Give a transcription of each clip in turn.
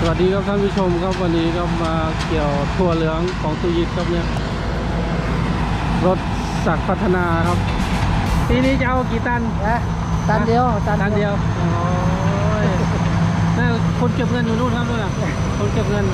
วัสดีครับท่านผู้ชมครับวันนี้ก็มาเกี่ยวถั่วเหลืองของตุยิตครับเนี่ยรถศักดิ์พัฒนาครับปีนี้จะเอากี่ตันตันเดียวตันเดียวโอ้ยนั่นคนเก็บเงินอยู่นู่นครับนู่นน่ะคนเก็บเงิน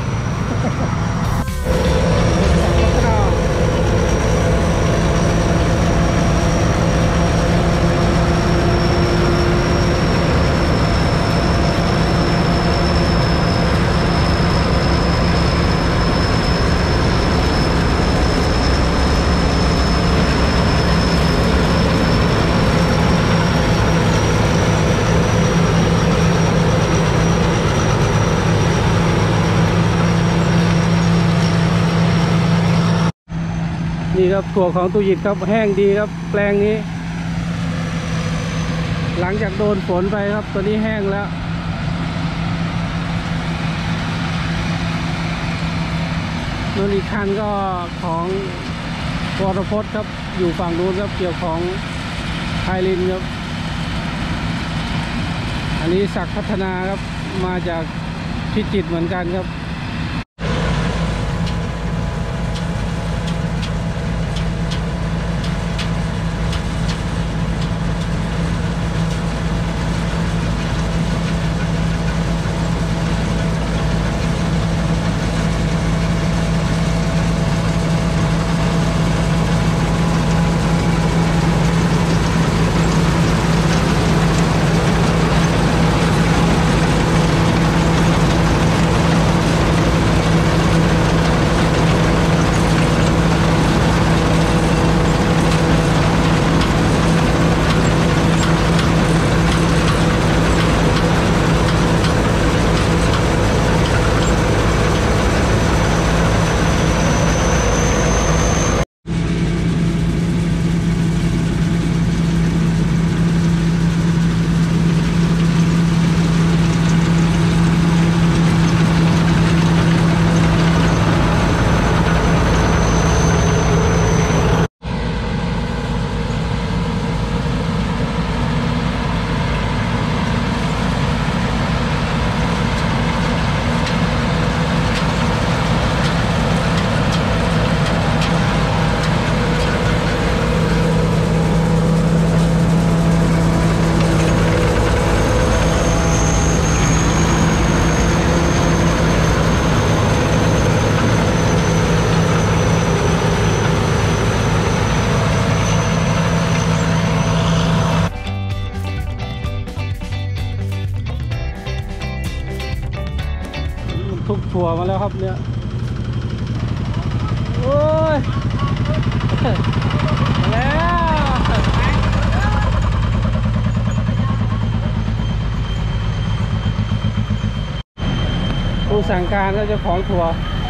นี่ครับถั่วของตุยิตครับแห้งดีครับแปลงนี้หลังจากโดนฝนไปครับตัวนี้แห้งแล้วนู่นอีกคันก็ของวรพจน์ครับอยู่ฝั่งนู้นครับเกี่ยวของไทยลินครับอันนี้ศักดิ์พัฒนาครับมาจากพิจิตรเหมือนกันครับทุกถั่วมาแล้วครับเนี่ยโอ้ยมาแล้วผู้สั่งการก็เจ้าของถั่ว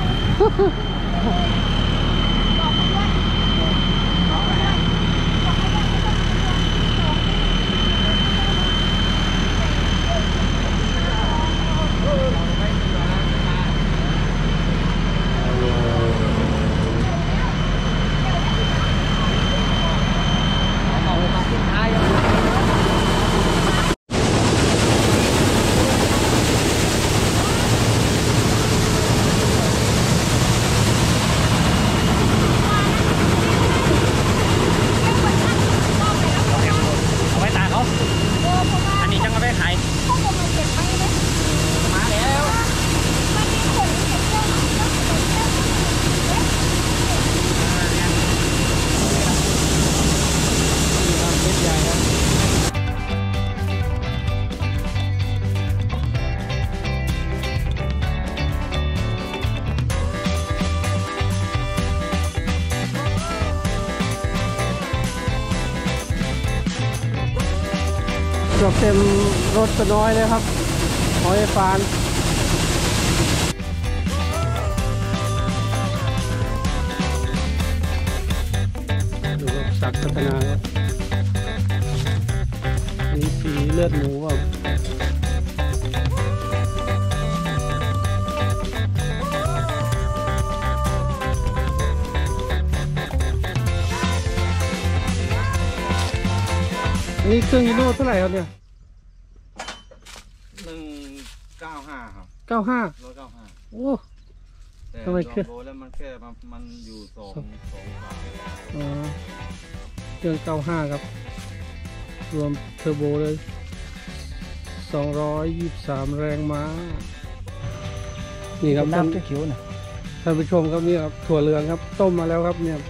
เกือบเต็มรถตัวน้อยเลยครับหอยฟานดูรถศักดิ์พัฒนาครับมีสีเลือดหมูครับนี่เครื่องยีโน่เท่าไหร่ครับเนี่ย 195ครับ 195โอ้แต่ทำไมเครื่องโบแล้วมันแค่มันอยู่สองอ๋อเครื่อง95ครับรวมเทอร์โบเลย223แรงม้านี่ครับท่านน้ำเขียวๆนะท่านผู้ชมครับนี่ครับถั่วเหลืองครับต้มมาแล้วครับเนี่ย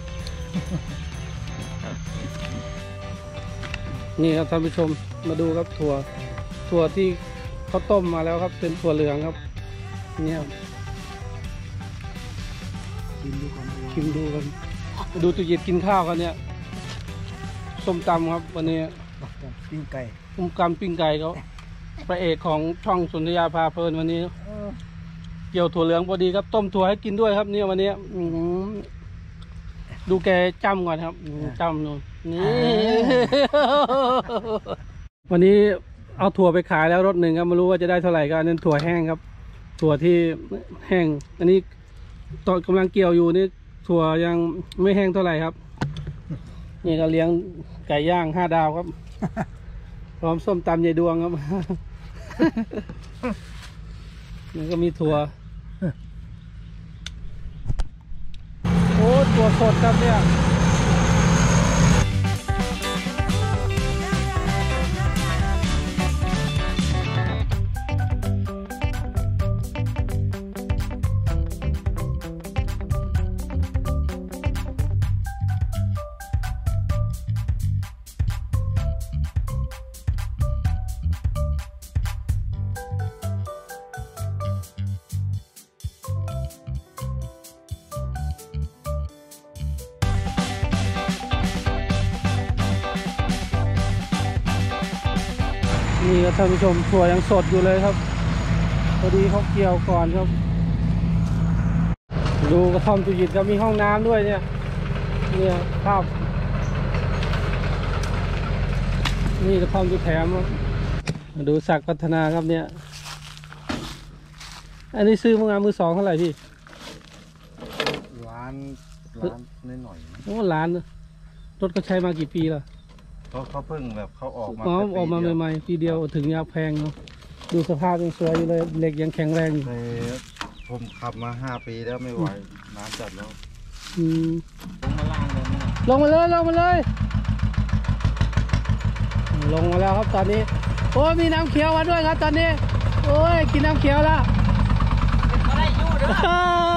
นี่ครับท่านผู้ชมมาดูครับถั่วที่เขาต้มมาแล้วครับเป็นถั่วเหลืองครับเนี่ยครับชิมดูกันดูตุยิดกินข้าวกันเนี่ยส้มตำครับวันนี้ปิ้งไก่ส้มตำปิ้งไก่เขาพระเอกของช่องสุนทรยาพาเพลินวันนี้เกี่ยวถั่วเหลืองพอดีครับต้มถั่วให้กินด้วยครับเนี่ยวันนี้ดูแกจ้ำก่อนครับจ้ำนู่นนี่ วันนี้เอาถั่วไปขายแล้วรถหนึ่งครับไม่รู้ว่าจะได้เท่าไหร่ก็อันนั้นถั่วแห้งครับถั่วที่แห้งอันนี้ตอนกำลังเกี่ยวอยู่นี่ถั่วยังไม่แห้งเท่าไหร่ครับนี่ก็เลี้ยงไก่ย่าง5 ดาวครับพร้อมส้มตำใหญ่ดวงครับ นี่ก็มีถั่วโอ้ถั่วสดครับเนี่ยนี่ครับท่านผู้ชมถั่วยังสดอยู่เลยครับพอดีเขาเกี่ยวก่อนครับดูกระท่อมตุยิดก็มีห้องน้ำด้วยเนี่ยภาพนี่กระท่อมตุแถมดูศักดิ์พัฒนาครับเนี่ยอันนี้ซื้อมือสองเท่าไหร่พี่ล้านหน่อยโอ้ล้านรถก็ใช้มากี่ปีแล้วเขาเพิ่งแบบเขาออกมาใหม่ๆปีเดียวถึงยาแพงเนาะดูสภาพยังสวยอยู่เลยเหล็กยังแข็งแรงอยู่ผมขับมา5 ปีแล้วไม่ไหวน้ำจัดแล้วลงมาเลยลงมาแล้วครับตอนนี้โอ้มีน้ำเขียวมาด้วยครับตอนนี้โอ้ยกินน้ำเขียวแล้วอะไรอยู่เด้อ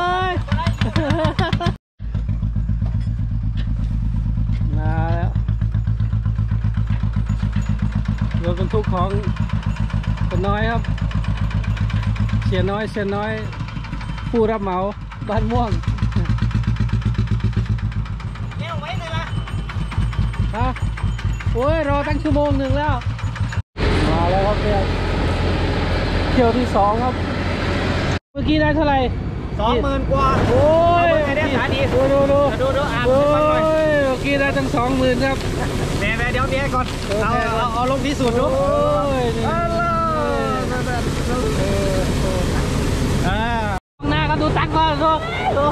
มาแล้วรถบรรทุกของคนน้อยครับเสียน้อยผู้รับเหมาบ้านม่วงเร็วไว้เลยล่ะฮะโอ้ยรอตั้งชั่วโมงหนึ่งแล้วมาแล้วครับเนี่ยเที่ยวที่2ครับเมื่อกี้ได้เท่าไหร่ 20,000 กว่าโอ้ยได้สาดีดูอ่านเมื่อกี้ได้ตั้ง20,000ครับแม่เดี๋ยวนี้ก่อนเอาลงที่สุดดูหน้าก็ดูตักก่อนดู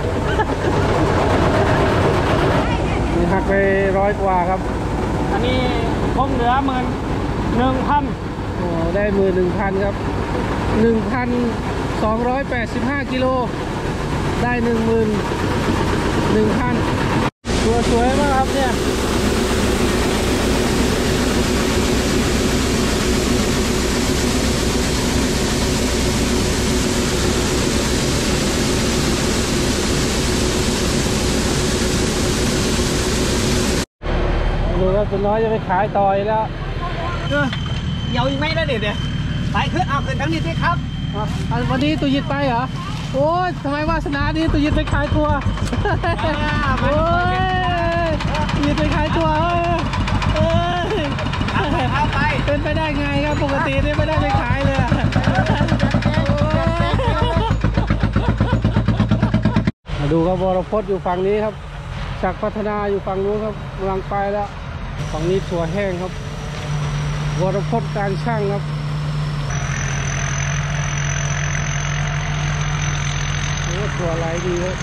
นี่หักไป100 กว่าครับอันนี้คงเหลือ11,000 โอ้ได้11,000ครับ1,285 กิโลได้11,000ตัวสวยมากครับเนี่ยดูครับตัวน้อยจะไปขายต่อยแล้วเยาอีกไหมนะเด็ดเนี่ยไปขึ้นขึ้นทั้งนี้สิครับวันนี้ตุยิดไปเหรอโอ้ยทำไมวาสนาดีตุยิดไปขายตัวโอ้ยตุยิดไปขายตัวเป็นไปได้ไงครับปกตินี่ไม่ได้ไปขายเลยมาดูครับวรพจน์อยู่ฝั่งนี้ครับศักดิ์พัฒนาอยู่ฝั่งนู้นครับกำลังไปแล้วฝั่งนี้ถั่วแห้งครับวรพจน์การช่างครับโอ้ถั่วไหลดีครับ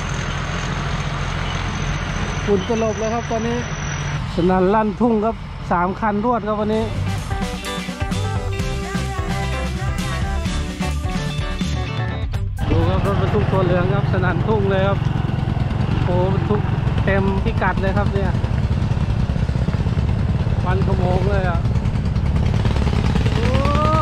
ฝุ่นตลบแล้วครับตอนนี้สนั่นลั่นทุ่งครับ3 คันรวดครับวันนี้เหลืองครับสนั่นทุ่งเลยครับโอ้ทุกเต็มพิกัดเลยครับเนี่ยวันขโมงเลยอ่ะโอ้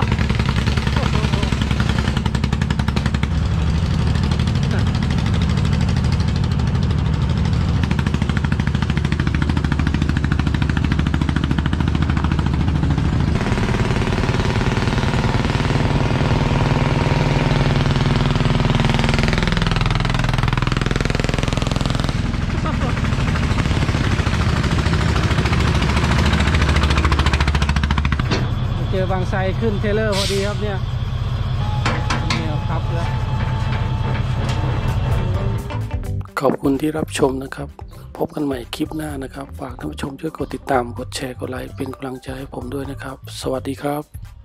เจอบางไทรขึ้นเทเลอร์พอดีครับเนี่ยครับแล้วขอบคุณที่รับชมนะครับพบกันใหม่คลิปหน้านะครับฝากท่านผู้ชมช่วยกดติดตามกดแชร์กดไลค์เป็นกำลังใจให้ผมด้วยนะครับสวัสดีครับ